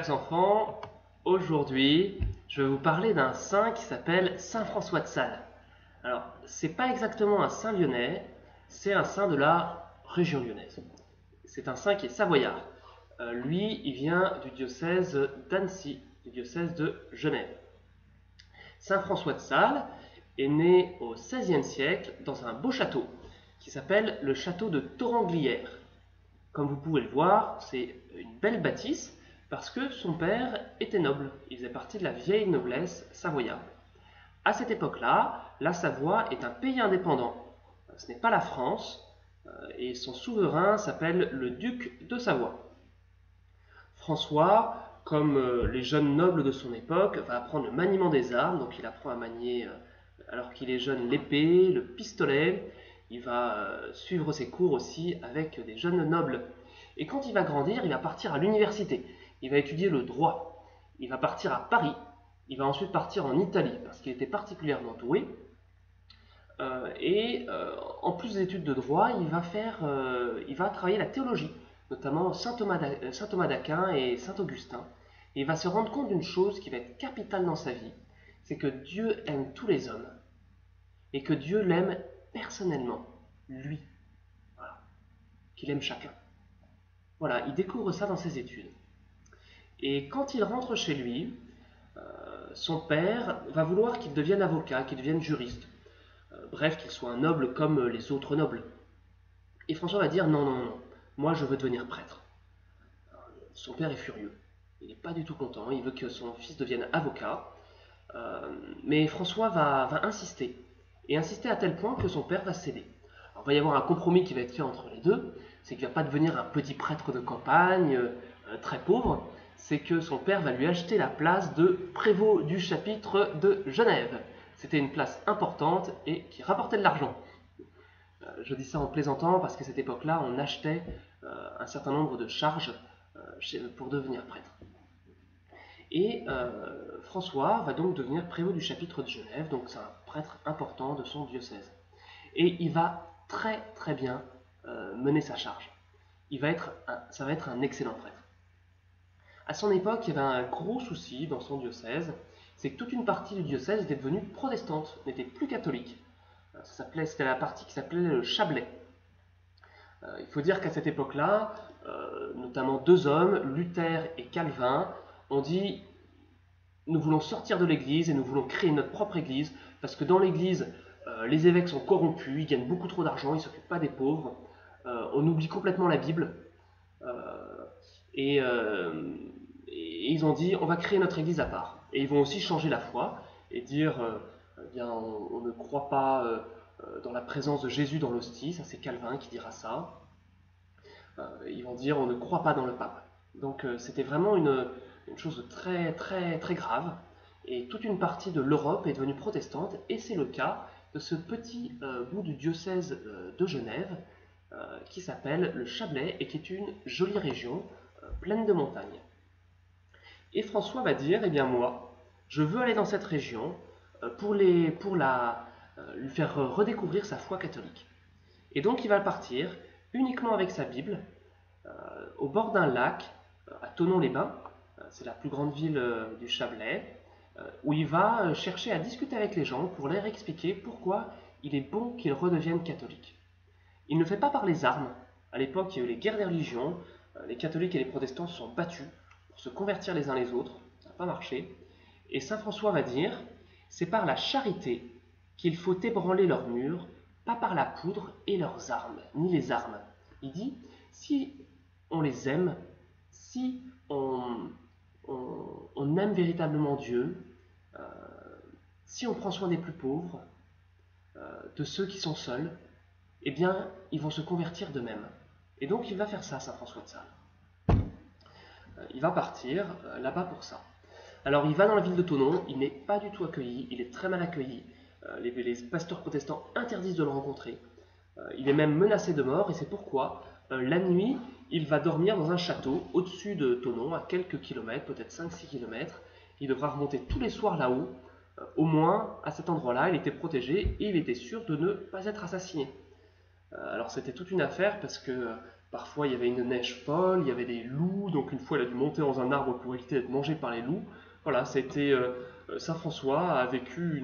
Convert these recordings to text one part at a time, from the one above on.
Chers enfants, aujourd'hui, je vais vous parler d'un saint qui s'appelle Saint François de Sales. Alors, c'est pas exactement un saint lyonnais, c'est un saint de la région lyonnaise. C'est un saint qui est savoyard. Lui, il vient du diocèse d'Annecy, du diocèse de Genève. Saint François de Sales est né au XVIe siècle dans un beau château qui s'appelle le château de Thoranglières. Comme vous pouvez le voir, c'est une belle bâtisse parce que son père était noble. Il faisait partie de la vieille noblesse savoyarde. À cette époque-là, la Savoie est un pays indépendant. Ce n'est pas la France et son souverain s'appelle le duc de Savoie. François, comme les jeunes nobles de son époque, va apprendre le maniement des armes. Donc il apprend à manier, alors qu'il est jeune, l'épée, le pistolet. Il va suivre ses cours aussi avec des jeunes nobles. Et quand il va grandir, il va partir à l'université. Il va étudier le droit. Il va partir à Paris. Il va ensuite partir en Italie parce qu'il était particulièrement doué. En plus des études de droit, il va travailler la théologie, notamment Saint Thomas d'Aquin et Saint Augustin. Et il va se rendre compte d'une chose qui va être capitale dans sa vie, c'est que Dieu aime tous les hommes et que Dieu l'aime personnellement, lui, voilà, qu'il aime chacun. Voilà, il découvre ça dans ses études. Et quand il rentre chez lui, son père va vouloir qu'il devienne avocat, qu'il devienne juriste. Bref, qu'il soit un noble comme les autres nobles. Et François va dire non, moi je veux devenir prêtre. Son père est furieux. Il n'est pas du tout content, il veut que son fils devienne avocat. Mais François va insister. Et insister à tel point que son père va céder. Alors, il va y avoir un compromis qui va être fait entre les deux. C'est qu'il ne va pas devenir un petit prêtre de campagne, très pauvre. C'est que son père va lui acheter la place de prévôt du chapitre de Genève. C'était une place importante et qui rapportait de l'argent. Je dis ça en plaisantant parce qu'à cette époque-là, on achetait un certain nombre de charges pour devenir prêtre. Et François va donc devenir prévôt du chapitre de Genève, donc c'est un prêtre important de son diocèse. Et il va très très bien mener sa charge. Ça va être un excellent prêtre. À son époque, il y avait un gros souci dans son diocèse, c'est que toute une partie du diocèse était devenue protestante, n'était plus catholique. C'était la partie qui s'appelait le Chablais. Il faut dire qu'à cette époque-là, notamment deux hommes, Luther et Calvin, ont dit nous voulons sortir de l'église et nous voulons créer notre propre église parce que dans l'église, les évêques sont corrompus, ils gagnent beaucoup trop d'argent, ils ne s'occupent pas des pauvres, on oublie complètement la Bible. Et ils ont dit on va créer notre église à part. Et ils vont aussi changer la foi et dire eh bien, on ne croit pas dans la présence de Jésus dans l'hostie, ça c'est Calvin qui dira ça. Ils vont dire on ne croit pas dans le pape. Donc c'était vraiment une chose de très très très grave. Et toute une partie de l'Europe est devenue protestante, et c'est le cas de ce petit bout du diocèse de Genève qui s'appelle le Chablais et qui est une jolie région pleine de montagnes. Et François va dire, eh bien moi, je veux aller dans cette région pour lui faire redécouvrir sa foi catholique. Et donc il va partir uniquement avec sa Bible au bord d'un lac à Thonon-les-Bains, c'est la plus grande ville du Chablais, où il va chercher à discuter avec les gens pour leur expliquer pourquoi il est bon qu'ils redeviennent catholiques. Il ne fait pas par les armes. À l'époque, il y a eu les guerres des religions, les catholiques et les protestants se sont battus pour se convertir les uns les autres, ça n'a pas marché. Et saint François va dire, c'est par la charité qu'il faut ébranler leurs murs, pas par la poudre et leurs armes, ni les armes. Il dit, si on les aime, si on aime véritablement Dieu, si on prend soin des plus pauvres, de ceux qui sont seuls, eh bien, ils vont se convertir d'eux-mêmes. Et donc, il va faire ça, saint François de Sales. Il va partir là-bas pour ça. Alors, il va dans la ville de Thonon, il n'est pas du tout accueilli, il est très mal accueilli. Les pasteurs protestants interdisent de le rencontrer. Il est même menacé de mort, et c'est pourquoi, la nuit, il va dormir dans un château au-dessus de Thonon, à quelques kilomètres, peut-être 5-6 kilomètres. Il devra remonter tous les soirs là-haut. Au moins, à cet endroit-là, il était protégé et il était sûr de ne pas être assassiné. Alors c'était toute une affaire parce que Parfois, il y avait une neige folle, il y avait des loups, donc une fois, il a dû monter dans un arbre pour éviter d'être mangé par les loups. Voilà, c'était Saint François a vécu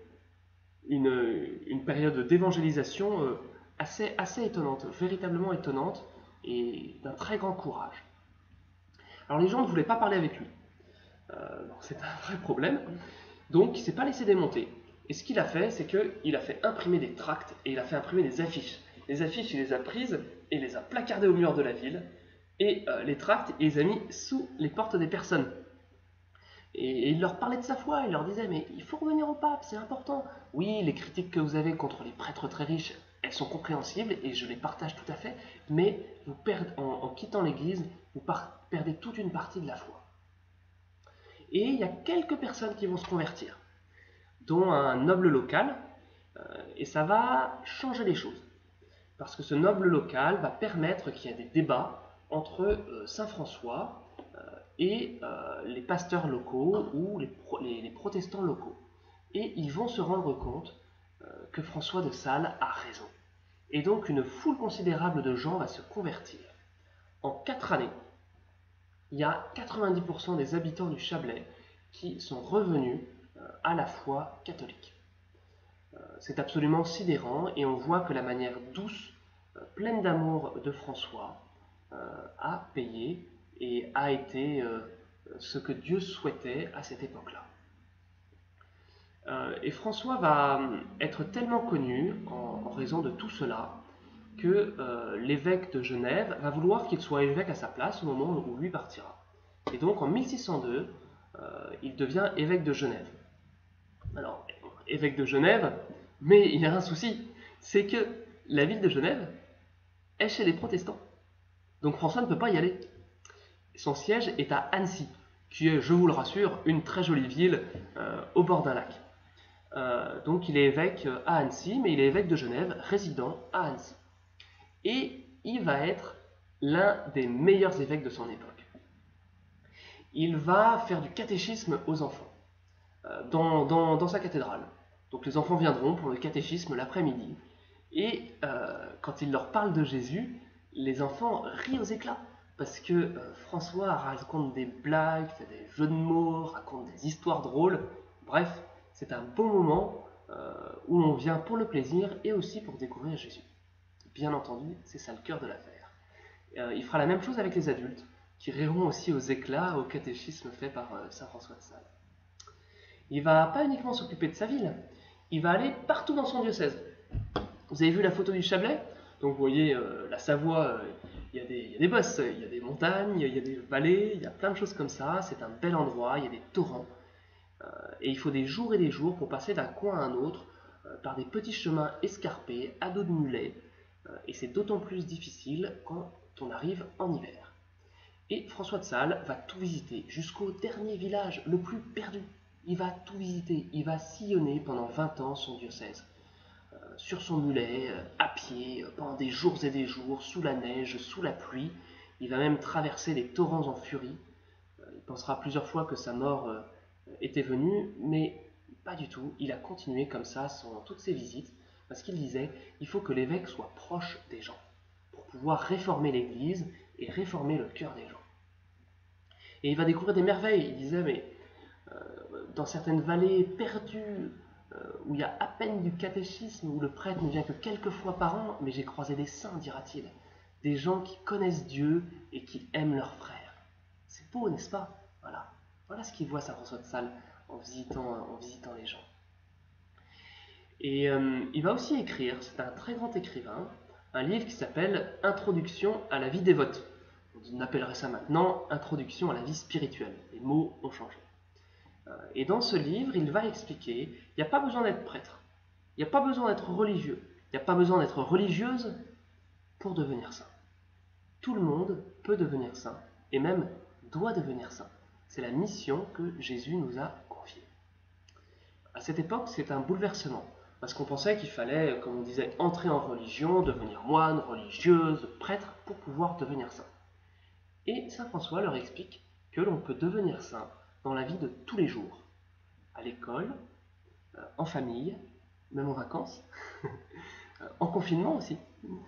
une période d'évangélisation assez étonnante, véritablement étonnante, et d'un très grand courage. Alors les gens ne voulaient pas parler avec lui. C'est un vrai problème. Donc il ne s'est pas laissé démonter. Et ce qu'il a fait, c'est qu'il a fait imprimer des tracts et il a fait imprimer des affiches. Les affiches, il les a prises et les a placardées au mur de la ville. Et les tracts, il les a mis sous les portes des personnes. Et il leur parlait de sa foi, il leur disait mais il faut revenir au pape, c'est important. Oui, les critiques que vous avez contre les prêtres très riches, elles sont compréhensibles et je les partage tout à fait, mais vous perdez, en quittant l'église, vous perdez toute une partie de la foi. Et il y a quelques personnes qui vont se convertir, dont un noble local, et ça va changer les choses. Parce que ce noble local va permettre qu'il y ait des débats entre Saint François et les pasteurs locaux ou les protestants locaux. Et ils vont se rendre compte que François de Sales a raison. Et donc une foule considérable de gens va se convertir. En 4 années, il y a 90% des habitants du Chablais qui sont revenus à la foi catholique. C'est absolument sidérant et on voit que la manière douce, pleine d'amour de François a payé et a été ce que Dieu souhaitait à cette époque-là. Et François va être tellement connu en raison de tout cela que l'évêque de Genève va vouloir qu'il soit évêque à sa place au moment où lui partira. Et donc en 1602, il devient évêque de Genève. Alors, évêque de Genève, mais il y a un souci, c'est que la ville de Genève est chez les protestants. Donc François ne peut pas y aller. Son siège est à Annecy, qui est, je vous le rassure, une très jolie ville au bord d'un lac. Donc il est évêque à Annecy, mais il est évêque de Genève, résident à Annecy. Et il va être l'un des meilleurs évêques de son époque. Il va faire du catéchisme aux enfants dans sa cathédrale. Donc les enfants viendront pour le catéchisme l'après-midi. Et quand il leur parle de Jésus, les enfants rient aux éclats. Parce que François raconte des blagues, fait des jeux de mots, raconte des histoires drôles. Bref, c'est un bon moment où l'on vient pour le plaisir et aussi pour découvrir Jésus. Bien entendu, c'est ça le cœur de l'affaire. Il fera la même chose avec les adultes, qui riront aussi aux éclats au catéchisme fait par saint François de Sales. Il ne va pas uniquement s'occuper de sa ville, il va aller partout dans son diocèse. Vous avez vu la photo du Chablais? Donc vous voyez la Savoie, il y a des bosses, il y a des montagnes, il y a des vallées, il y a plein de choses comme ça. C'est un bel endroit, il y a des torrents. Et il faut des jours et des jours pour passer d'un coin à un autre par des petits chemins escarpés, à dos de mulets. Et c'est d'autant plus difficile quand on arrive en hiver. Et François de Sales va tout visiter, jusqu'au dernier village, le plus perdu. Il va tout visiter, il va sillonner pendant 20 ans son diocèse. Sur son mulet, à pied, pendant des jours et des jours, sous la neige, sous la pluie. Il va même traverser les torrents en furie. Il pensera plusieurs fois que sa mort était venue, mais pas du tout. Il a continué comme ça toutes ses visites, parce qu'il disait il faut que l'évêque soit proche des gens, pour pouvoir réformer l'Église et réformer le cœur des gens. Et il va découvrir des merveilles. Il disait mais dans certaines vallées perdues, où il y a à peine du catéchisme, où le prêtre ne vient que quelques fois par an, mais j'ai croisé des saints, dira-t-il, des gens qui connaissent Dieu et qui aiment leurs frères. C'est beau, n'est-ce pas? Voilà ce qu'il voit saint François de Sales en visitant les gens. Et il va aussi écrire, c'est un très grand écrivain, un livre qui s'appelle Introduction à la vie dévote. On appellerait ça maintenant Introduction à la vie spirituelle. Les mots ont changé. Et dans ce livre, il va expliquer, il n'y a pas besoin d'être prêtre, il n'y a pas besoin d'être religieux, il n'y a pas besoin d'être religieuse pour devenir saint. Tout le monde peut devenir saint, et même doit devenir saint. C'est la mission que Jésus nous a confiée. À cette époque, c'est un bouleversement, parce qu'on pensait qu'il fallait, comme on disait, entrer en religion, devenir moine, religieuse, prêtre, pour pouvoir devenir saint. Et saint François leur explique que l'on peut devenir saint dans la vie de tous les jours, à l'école, en famille, même en vacances, en confinement aussi.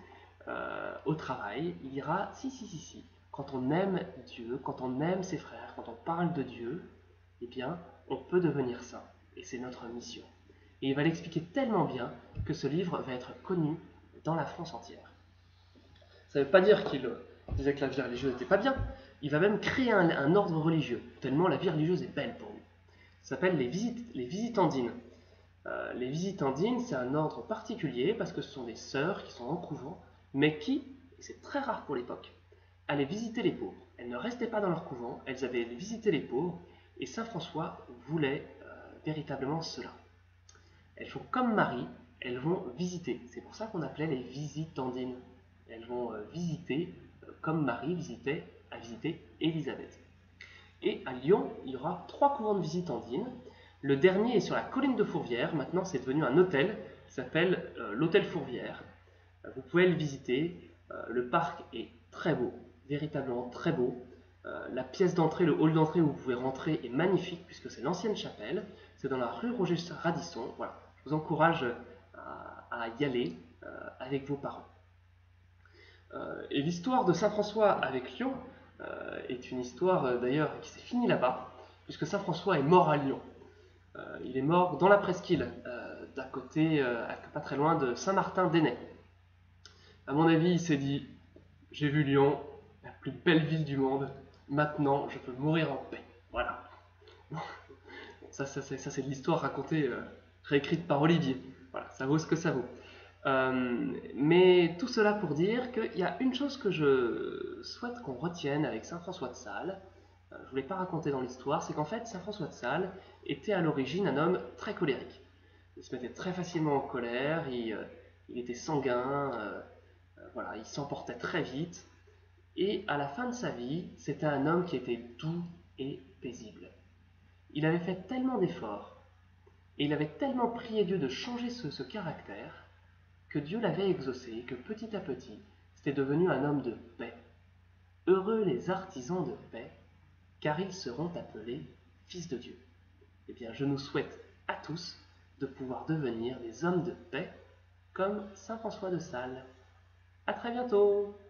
au travail, il dira si. Quand on aime Dieu, quand on aime ses frères, quand on parle de Dieu, eh bien, on peut devenir saint. Et c'est notre mission. Et il va l'expliquer tellement bien que ce livre va être connu dans la France entière. Ça ne veut pas dire qu'il disait que la vie religieuse n'était pas bien. Il va même créer un ordre religieux, tellement la vie religieuse est belle pour lui. Ça s'appelle les visitandines. Les visitandines, c'est un ordre particulier parce que ce sont des sœurs qui sont en couvent, mais qui, et c'est très rare pour l'époque, allaient visiter les pauvres. Elles ne restaient pas dans leur couvent, elles avaient visité les pauvres, et saint François voulait véritablement cela. Elles font comme Marie, elles vont visiter. C'est pour ça qu'on appelait les visitandines. Elles vont visiter comme Marie a visité Élisabeth. Et à Lyon, il y aura 3 couvents de visitandines. Le dernier est sur la colline de Fourvière. Maintenant, c'est devenu un hôtel qui s'appelle l'hôtel Fourvière. Vous pouvez le visiter. Le parc est très beau, véritablement très beau. La pièce d'entrée, le hall d'entrée où vous pouvez rentrer est magnifique puisque c'est l'ancienne chapelle. C'est dans la rue Roger Radisson. Voilà. Je vous encourage à y aller avec vos parents. Et l'histoire de Saint François avec Lyon est une histoire d'ailleurs qui s'est finie là-bas, puisque Saint François est mort à Lyon. Il est mort dans la presqu'île, d'à côté, pas très loin de Saint-Martin-d'Enay. À mon avis, il s'est dit, j'ai vu Lyon, la plus belle ville du monde, maintenant je peux mourir en paix. Voilà. Ça c'est de l'histoire racontée, réécrite par Olivier. Voilà, ça vaut ce que ça vaut. Mais tout cela pour dire qu'il y a une chose que je souhaite qu'on retienne avec Saint François de Sales, je ne vous l'ai pas raconté dans l'histoire, c'est qu'en fait Saint François de Sales était à l'origine un homme très colérique. Il se mettait très facilement en colère, il était sanguin, voilà, il s'emportait très vite, et à la fin de sa vie, c'était un homme qui était doux et paisible. Il avait fait tellement d'efforts, et il avait tellement prié Dieu de changer ce caractère, que Dieu l'avait exaucé et que petit à petit, c'était devenu un homme de paix. Heureux les artisans de paix, car ils seront appelés fils de Dieu. Eh bien, je nous souhaite à tous de pouvoir devenir des hommes de paix comme saint François de Sales. À très bientôt!